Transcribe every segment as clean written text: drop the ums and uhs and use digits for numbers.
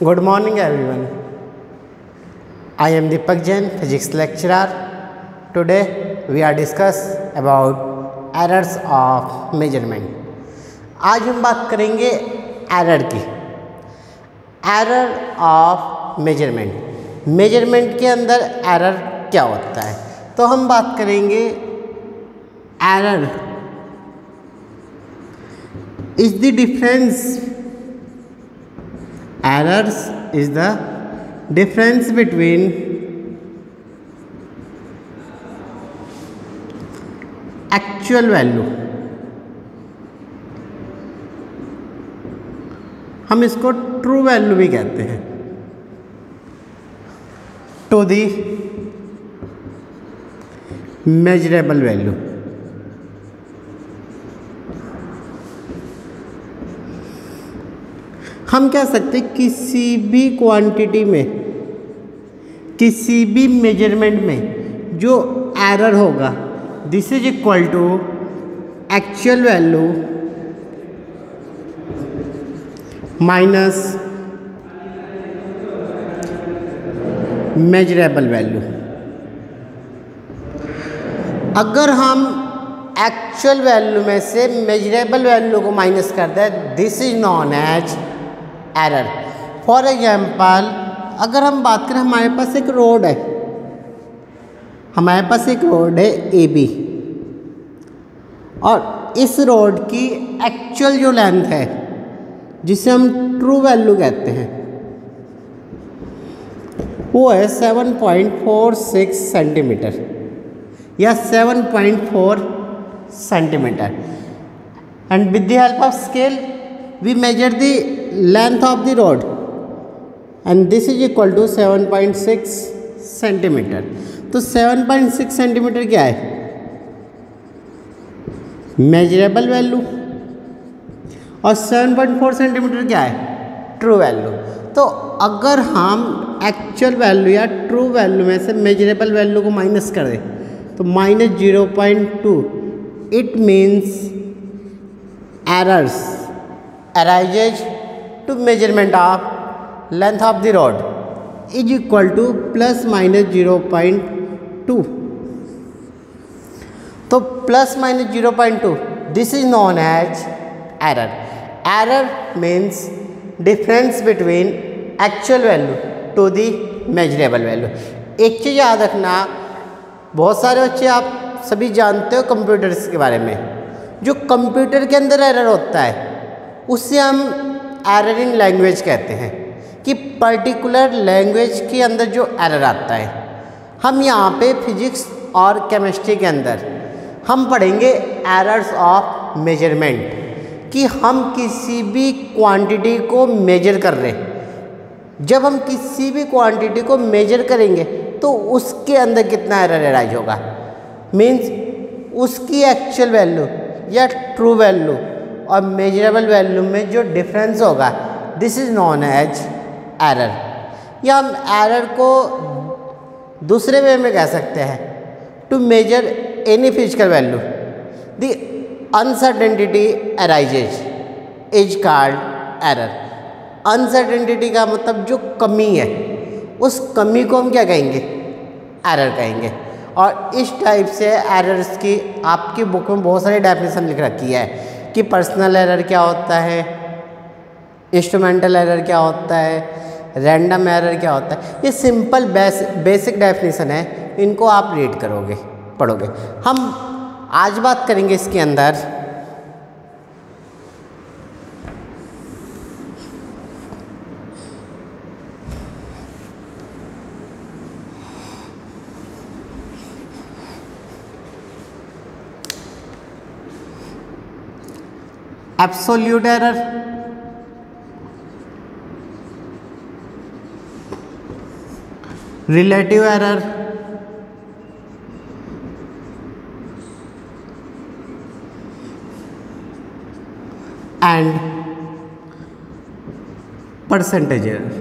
Good morning everyone. I am Deepak Jain, physics lecturer. Today we are discuss about errors of measurement. आज हम बात करेंगे error की। Error of measurement. Measurement के अंदर error क्या होता है, तो हम बात करेंगे error is the difference. Errors is the difference between actual value, हम इसको ट्रू वैल्यू भी कहते हैं, टू दी मेजरेबल वैल्यू। हम कह सकते हैं किसी भी क्वांटिटी में, किसी भी मेजरमेंट में जो एरर होगा, this is equal to actual value minus measurable value. अगर हम एक्चुअल वैल्यू में से मेजरेबल वैल्यू को माइनस कर दें, this is known as error. For example, अगर हम बात करें, हमारे पास एक रोड है, ए बी, और इस रोड की एक्चुअल जो लेंथ है, जिसे हम ट्रू वैल्यू कहते हैं, वो है 7.46 सेंटीमीटर या 7.4 centimetre. And with the help of scale we measure the length of the road and this is equal to 7.6 centimetre. तो 7.6 सेंटीमीटर क्या है? Measurable value. और 7.4 सेंटीमीटर क्या है? True value. तो अगर हम एक्चुअल वैल्यू या ट्रू वैल्यू में से मेजरेबल वैल्यू को माइनस कर दें, तो minus 0.2, it means errors arises to measurement of length of the road is equal to plus minus 0.2। तो plus minus 0.2, this is known as error. Error means difference between actual value to the measurable value। एक चीज़ याद रखना, बहुत सारे बच्चे आप सभी जानते हो कंप्यूटर्स के बारे में, जो कंप्यूटर के अंदर एरर होता है उससे हम एरर इन लैंग्वेज कहते हैं, कि पर्टिकुलर लैंग्वेज के अंदर जो एरर आता है। हम यहाँ पे फिजिक्स और केमिस्ट्री के अंदर हम पढ़ेंगे एरर्स ऑफ मेजरमेंट, कि हम किसी भी क्वांटिटी को मेजर कर रहे हैं। जब हम किसी भी क्वांटिटी को मेजर करेंगे तो उसके अंदर कितना एरर अराइज होगा, मीन्स उसकी एक्चुअल वैल्यू या ट्रू वैल्यू और मेजरेबल वैल्यू में जो डिफरेंस होगा, this is known as error. या हम एरर को दूसरे वे में कह सकते हैं, to measure any physical value the uncertainty arises is called error. Uncertainty का मतलब जो कमी है, उस कमी को हम क्या कहेंगे? एरर कहेंगे। और इस टाइप से एरर्स की आपकी बुक में बहुत सारी डेफिनेशन लिख रखी है, कि पर्सनल एरर क्या होता है, इंस्ट्रूमेंटल एरर क्या होता है, रैंडम एरर क्या होता है। ये सिंपल बेसिक डेफिनेशन है, इनको आप रीड करोगे, पढ़ोगे। हम आज बात करेंगे इसके अंदर absolute error, relative error, and percentage error.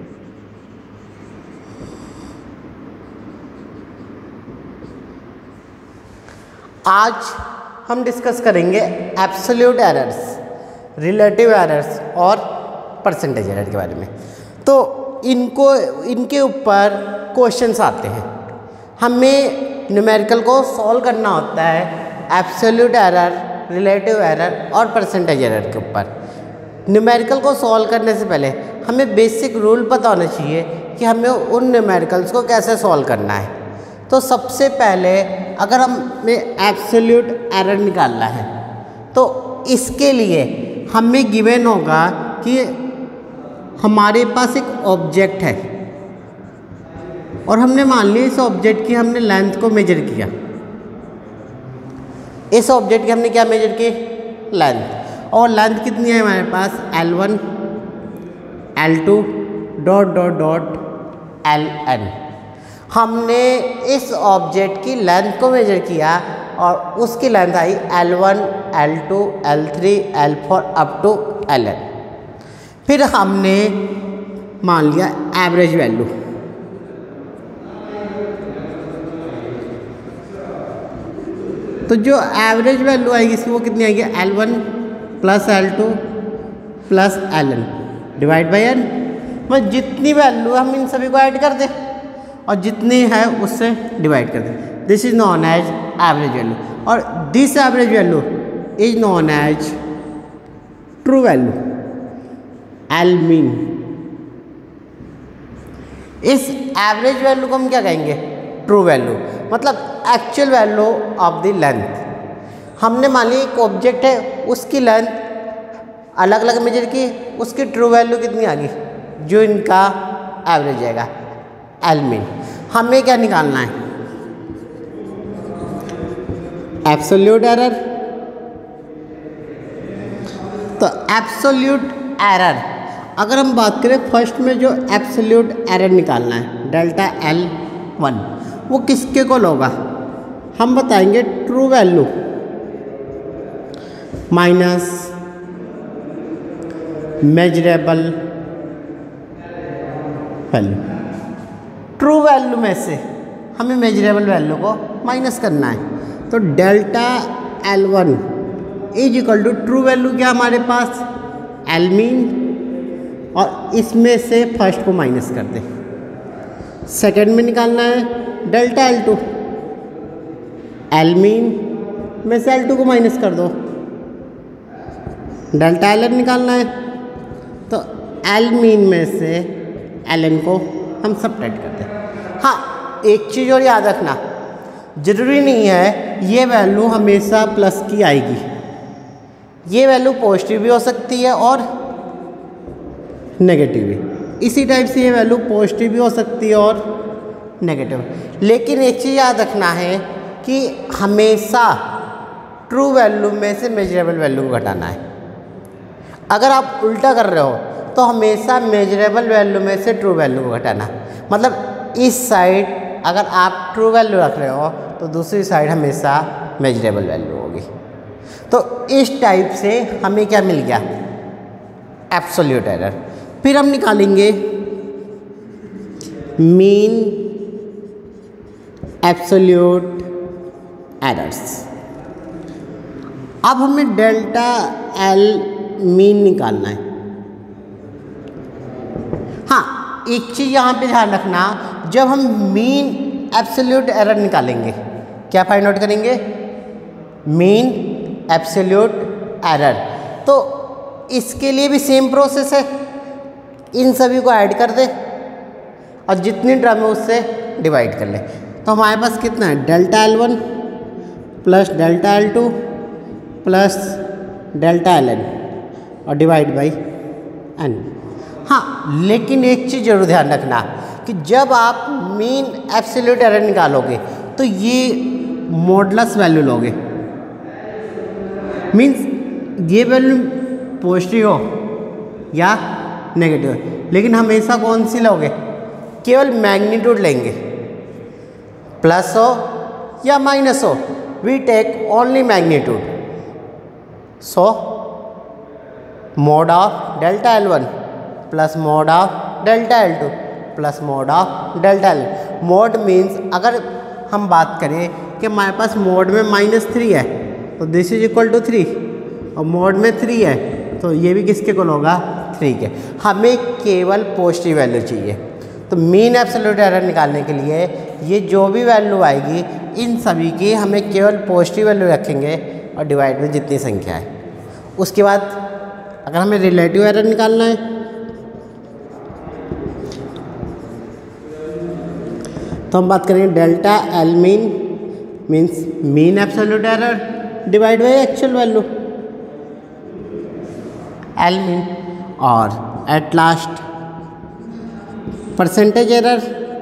आज हम डिस्कस करेंगे एब्सोल्यूट एरर्स, रिलेटिव एरर्स और परसेंटेज एरर के बारे में। तो इनके ऊपर क्वेश्चंस आते हैं। हमें न्यूमेरिकल को सॉल्व करना होता है एब्सोल्यूट एरर, रिलेटिव एरर और परसेंटेज एरर के ऊपर। न्यूमेरिकल को सॉल्व करने से पहले हमें बेसिक रूल पता होना चाहिए कि हमें उन न्यूमेरिकल्स को कैसे सॉल्व करना है। तो सबसे पहले अगर हमें एब्सोल्यूट एरर निकालना है तो इसके लिए हमें गिवन होगा कि हमारे पास एक ऑब्जेक्ट है और हमने मान लिया इस ऑब्जेक्ट की हमने लेंथ को मेजर किया। इस ऑब्जेक्ट की हमने क्या मेजर की? लेंथ। और लेंथ कितनी है हमारे पास? L1 L2 dot dot dot Ln। हमने इस ऑब्जेक्ट की लेंथ को मेजर किया और उसकी लेंथ आई L1 L2 L3 L4 up to Ln। फिर हमने मान लिया एवरेज वैल्यू। तो जो एवरेज वैल्यू आएगी इसकी वो कितनी आएगी? L1 plus L2 plus Ln divide by n। बस जितनी वैल्यू हम इन सभी को ऐड कर दें और जितनी है उससे डिवाइड कर दें। This is known as average value और this average value is known as true value L mean. इस एवरेज वैल्यू को हम क्या कहेंगे? ट्रू वैल्यू, मतलब actual value of the length. हमने मान ली एक ऑब्जेक्ट है, उसकी लेंथ अलग अलग मेजर की, उसकी ट्रू वैल्यू कितनी आ गई? जो इनका एवरेज आएगा L मीन। हमें क्या निकालना है? Absolute error. तो एब्सोल्यूट एरर अगर हम बात करें फर्स्ट में जो एब्सोल्यूट एरर निकालना है डेल्टा L1 वो किसके को होगा? हम बताएंगे true value minus measurable value. True value में से हमें मेजरेबल वैल्यू को माइनस करना है। तो delta L1 is equal to true value क्या हमारे पास? L मीन और इसमें से फर्स्ट को माइनस कर दें। सेकेंड में निकालना है डेल्टा L2, L मीन में से L2 को माइनस कर दो। डेल्टा Ln निकालना है तो L मीन में से Ln को हम सबट्रैक्ट करते हैं। हाँ, एक चीज़ और याद रखना, जरूरी नहीं है ये वैल्यू हमेशा प्लस की आएगी। ये वैल्यू पॉजिटिव भी हो सकती है और नेगेटिव भी। इसी टाइप से ये वैल्यू पॉजिटिव भी हो सकती है और नेगेटिव। लेकिन एक चीज़ याद रखना है कि हमेशा ट्रू वैल्यू में से मेजरेबल वैल्यू को घटाना है। अगर आप उल्टा कर रहे हो तो हमेशा मेजरेबल वैल्यू में से ट्रू वैल्यू को घटाना। मतलब इस साइड अगर आप ट्रू वैल्यू रख रहे हो तो दूसरी साइड हमेशा मेजरेबल वैल्यू होगी। तो इस टाइप से हमें क्या मिल गया? Absolute error. फिर हम निकालेंगे मीन एब्सोल्यूट एरर्स। अब हमें डेल्टा L मीन निकालना है। हाँ, एक चीज़ यहाँ पे ध्यान रखना, जब हम मीन एब्सोल्यूट एरर निकालेंगे क्या फाइंड आउट करेंगे? Mean absolute error. तो इसके लिए भी सेम प्रोसेस है, इन सभी को ऐड कर दे और जितनी टर्म है उससे डिवाइड कर ले। तो हमारे पास कितना है? Delta L1 plus delta L2 plus delta Ln और डिवाइड बाई n। हाँ, लेकिन एक चीज़ जरूर ध्यान रखना कि जब आप मीन एब्सोल्यूट एरर निकालोगे तो ये मॉडुलस वैल्यू लोगे। मीन्स ये वैल्यू पॉजिटिव हो या नेगेटिव, लेकिन हमेशा कौन सी लोगे? केवल मैग्नीट्यूड लेंगे, प्लस हो या माइनस हो, we take only magnitude. So mod of delta L1 plus mod of delta L2 plus mod of delta Ln। Mod means अगर हम बात करें कि हमारे पास मोड में -3 है तो दिस इज इक्वल टू 3 और मोड में 3 है तो ये भी किसके इक्वल होगा? 3 के। हमें केवल पॉजिटिव वैल्यू चाहिए, तो मीन एब्सोल्यूट एरर निकालने के लिए ये जो भी वैल्यू आएगी इन सभी की हमें केवल पॉजिटिव वैल्यू रखेंगे और डिवाइड में जितनी संख्या है। उसके बाद अगर हमें रिलेटिव एरर निकालना है तो हम बात करेंगे delta L mean means mean absolute error divide by actual value L mean, और at last percentage error.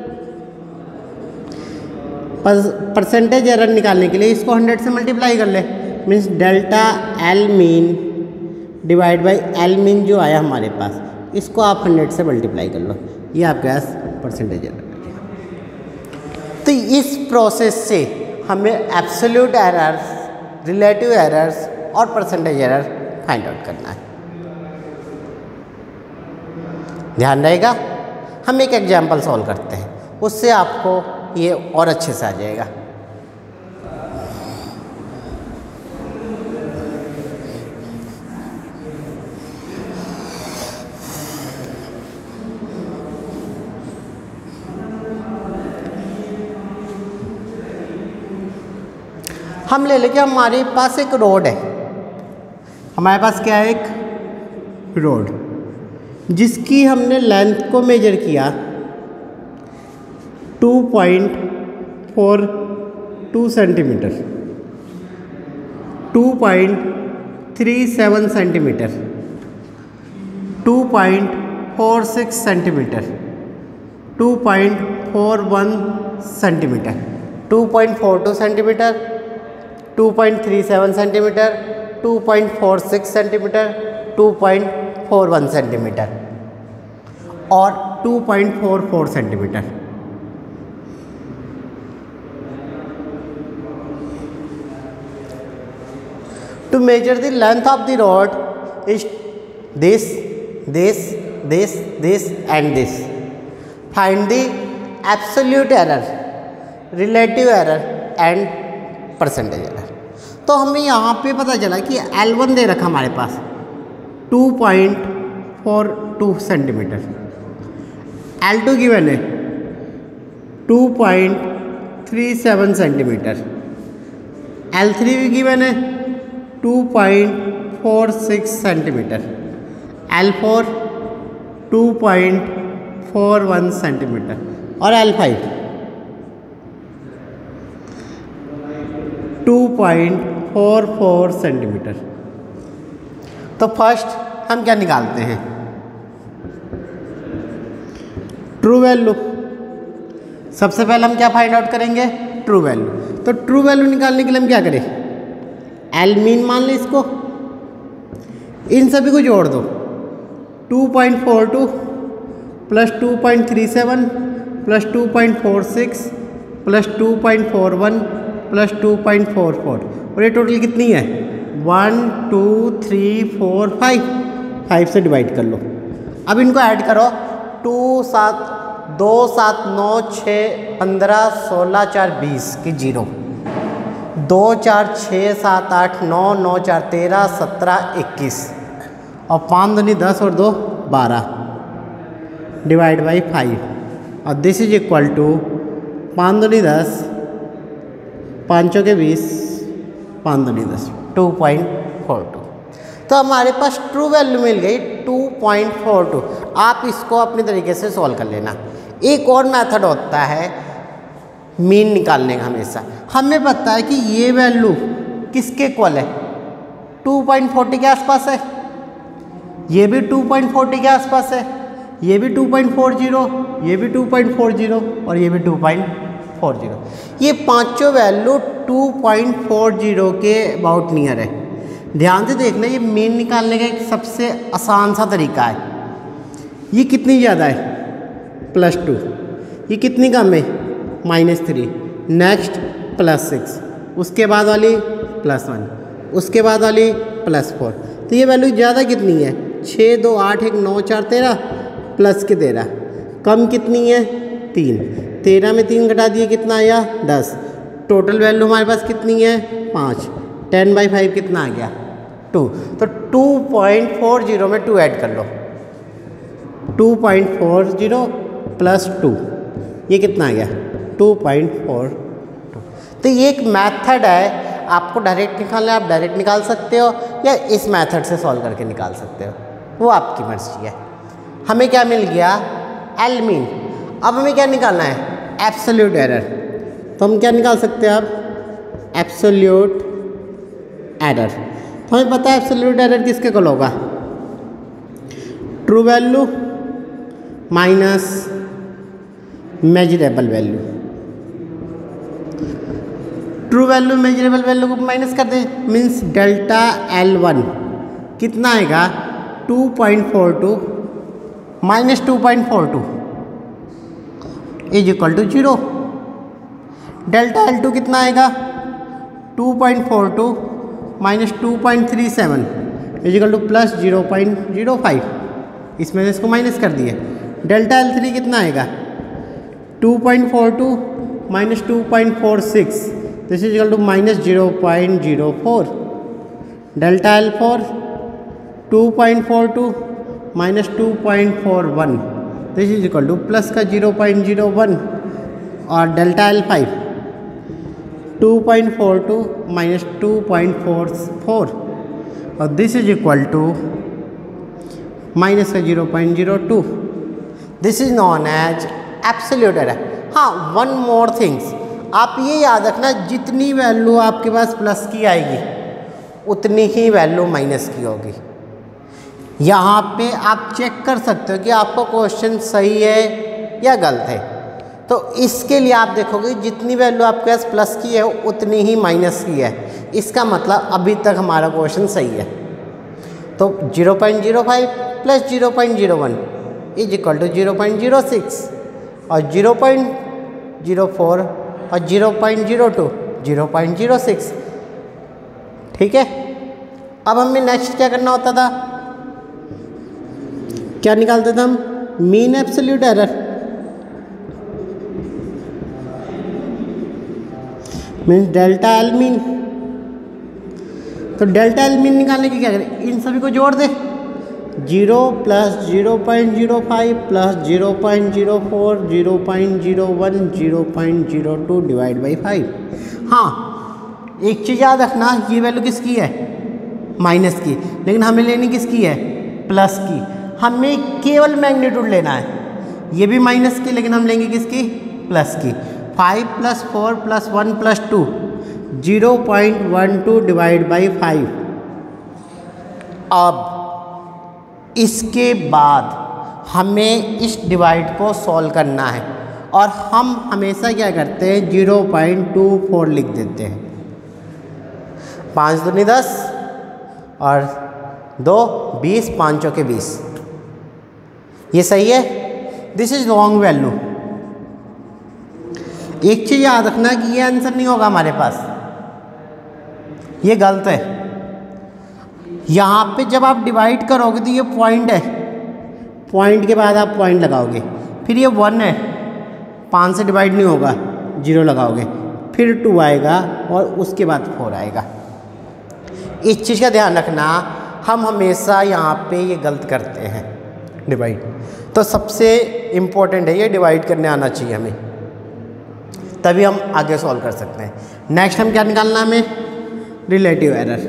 Percentage error निकालने के लिए इसको 100 से मल्टीप्लाई कर ले, means delta L mean divide by L mean जो आया हमारे पास, इसको आप 100 से मल्टीप्लाई कर लो, ये आपके पास परसेंटेज एरर। तो इस प्रोसेस से हमें एब्सोल्यूट एरर्स, रिलेटिव एरर्स और परसेंटेज एरर फाइंड आउट करना है। ध्यान रहेगा। हम एक एग्जाम्पल सॉल्व करते हैं, उससे आपको ये और अच्छे से आ जाएगा। हम ले लेंगे, हमारे पास एक रोड है, हमारे पास क्या है, एक रोड जिसकी हमने लेंथ को मेजर किया 2.42 centimetre, 2.37 centimetre, 2.46 centimetre, 2.41 centimetre, 2.42 centimetre, 2.37 centimetre, 2.46 centimetre, 2.41 centimetre और 2.44 centimetre. To measure the length of the rod is this and this. Find the absolute error, relative error and percentage error. तो हमें यहाँ पे पता चला कि L1 दे रखा हमारे पास 2.42 सेंटीमीटर, L2 गिवन है 2.37 सेंटीमीटर, L3 भी गिवन है 2.46 सेंटीमीटर, L4 2.41 सेंटीमीटर और L5 2.44 सेंटीमीटर। तो फर्स्ट हम क्या निकालते हैं, ट्रू वैल्यू। सबसे पहले हम क्या फाइंड आउट करेंगे, ट्रू वैल्यू। तो ट्रू वैल्यू निकालने के लिए हम क्या करें, एल मीन मान लें इसको, इन सभी को जोड़ दो, 2.42 प्लस 2.37 प्लस 2.46 प्लस 2.41 प्लस 2.44 और ये टोटल कितनी है 1 2 3 4 5 से डिवाइड कर लो। अब इनको ऐड करो, 2 7 2 7 9 6 15 16 4 20 की 0, 2 4 6 7 8 9 9 4 13 17 21 और 5 दूनी 10 और 2 12 डिवाइड बाई 5 और दिस इज इक्वल टू 5 दूनी 10, 5 चौके 20, 5 दूनी 10, 2.42। तो हमारे पास ट्रू वैल्यू मिल गई 2.42। आप इसको अपने तरीके से सॉल्व कर लेना। एक और मेथड होता है मीन निकालने का। हमेशा हमें पता है कि ये वैल्यू किसके इक्वल है, 2.40 के आसपास है, ये भी 2.40 के आसपास है, ये भी 2.40, ये भी 2.40 और ये भी 2.40। ये पांचों वैल्यू 2.40 के अबाउट नियर है। ध्यान से देखना, ये मीन निकालने का एक सबसे आसान सा तरीका है। ये कितनी ज़्यादा है, +2, ये कितनी कम है, -3, नेक्स्ट +6, उसके बाद वाली +1, उसके बाद वाली +4। तो ये वैल्यू ज़्यादा कितनी है, 6 2 8 1 9 4 13 प्लस के 13, कम कितनी है 3, 13 में 3 घटा दिए कितना आया 10। टोटल वैल्यू हमारे पास कितनी है 5, 10/5 कितना आ गया 2। तो 2.40 में 2 ऐड कर लो, 2.40 प्लस 2, ये कितना आ गया 2.42। तो ये एक मेथड है, आपको डायरेक्ट निकालना है आप डायरेक्ट निकाल सकते हो, या इस मेथड से सॉल्व करके निकाल सकते हो, वो आपकी मर्जी है। हमें क्या मिल गया एल मीन। अब हमें क्या निकालना है एब्सोल्यूट एरर। तो हम क्या निकाल सकते हैं अब एब्सोल्यूट एरर। तो हमें पता है एब्सोल्यूट एरर किसके इक्वल होगा true value minus measurable value. True value measurable value को माइनस कर दें, मीन्स डेल्टा L1 कितना आएगा 2.42 minus 2.42 is equal to 0। Delta L2 कितना आएगा 2.42 minus 2.37 is equal to plus 0.05, इसमें से इसको माइनस कर दिए। डेल्टा L3 कितना आएगा 2.42 minus 2.46 this is equal to minus 0.04। Delta L4 2.42 minus 2.41 this is equal to plus का 0.01। और डेल्टा L5 2.42 माइनस 2.44 और this is equal to minus का 0.02। This is known as absolute error. हाँ one more things, आप ये याद रखना जितनी वैल्यू आपके पास प्लस की आएगी उतनी ही वैल्यू माइनस की होगी। यहाँ पे आप चेक कर सकते हो कि आपका क्वेश्चन सही है या गलत है। तो इसके लिए आप देखोगे जितनी वैल्यू आपके पास प्लस की है उतनी ही माइनस की है, इसका मतलब अभी तक हमारा क्वेश्चन सही है। तो 0.05 प्लस 0.01 इज इक्वल टू 0.06 और 0.04 और 0.02 0.06। ठीक है, अब हमें नेक्स्ट क्या करना होता था, क्या निकालते थे हम mean absolute error. Means delta L mean. तो डेल्टा एल मीन निकालने की क्या करें, इन सभी को जोड़ दे 0 प्लस 0.05 प्लस 0.04 0.01 0.02 डिवाइड बाई 5। हाँ एक चीज़ याद रखना, ये वैल्यू किसकी है माइनस की, लेकिन हमें लेनी किसकी है प्लस की। हमें केवल मैग्नीट्यूड लेना है, ये भी माइनस की लेकिन हम लेंगे किसकी प्लस की। 5 plus 4 plus 1 plus 2 0.12 divide by 5। अब इसके बाद हमें इस डिवाइड को सॉल्व करना है और हम हमेशा क्या करते हैं 0.24 लिख देते हैं। 5 दूनी 10 और 2 20 5 चौके 20। ये सही है, दिस इज रॉन्ग वैल्यू। एक चीज़ याद रखना कि ये आंसर नहीं होगा हमारे पास, ये गलत है। यहाँ पे जब आप डिवाइड करोगे तो ये पॉइंट है, पॉइंट के बाद आप पॉइंट लगाओगे, फिर ये 1 है 5 से डिवाइड नहीं होगा 0 लगाओगे, फिर 2 आएगा और उसके बाद 4 आएगा। इस चीज़ का ध्यान रखना, हम हमेशा यहाँ पे ये गलत करते हैं डिवाइड। तो सबसे इम्पोर्टेंट है ये डिवाइड करने आना चाहिए हमें, तभी हम आगे सॉल्व कर सकते हैं। नेक्स्ट हम क्या निकालना है हमें रिलेटिव एरर।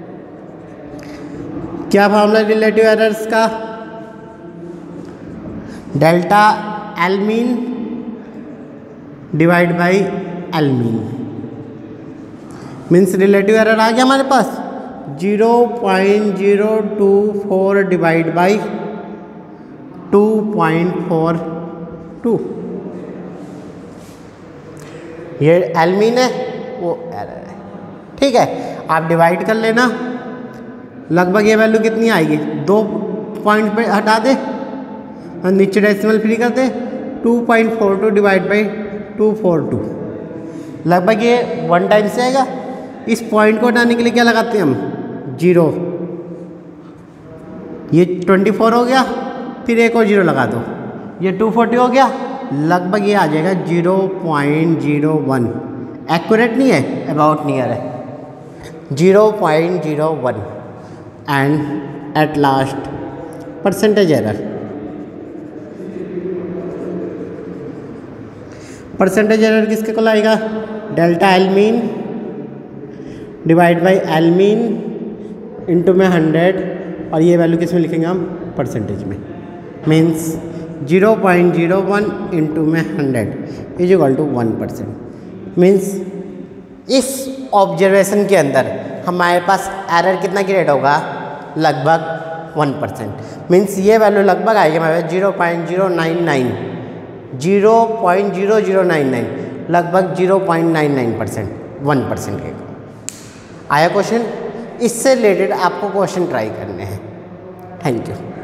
क्या फॉर्मूला रिलेटिव एरर्स का, delta L mean divide by L mean. Means relative error आ गया हमारे पास 0.024 डिवाइड बाई 2.42। ये एल मीन है वो एरर है। ठीक है, आप डिवाइड कर लेना, लगभग ये वैल्यू कितनी आएगी 2 पॉइंट पे हटा दे और नीचे डेसिमल फ्री कर दे 2.42 डिवाइड बाई 242। लगभग ये 1 टाइम से आएगा। इस पॉइंट को हटाने के लिए क्या लगाते हैं हम 0। ये 24 हो गया, फिर एक और 0 लगा दो, ये 240 हो गया, लगभग ये आ जाएगा 0.01। एक्यूरेट नहीं है, अबाउट नियर है 0.01। And at last percentage error percentage error किसके को लाएगा, delta L mean divide by L mean into में 100, और ये वैल्यू किस में लिखेंगे हम, परसेंटेज में। मीन्स 0.01 इंटू में 100 इज इक्वल टू 1%। मीन्स इस ऑब्जर्वेशन के अंदर हमारे पास एरर कितना क्रिएट होगा, लगभग 1%। मीन्स ये वैल्यू लगभग आएगी हमारे पास 0.099, 0.0099, लगभग 0.99%, 1% के। आया क्वेश्चन? इससे रिलेटेड आपको क्वेश्चन ट्राई करने हैं। Thank you.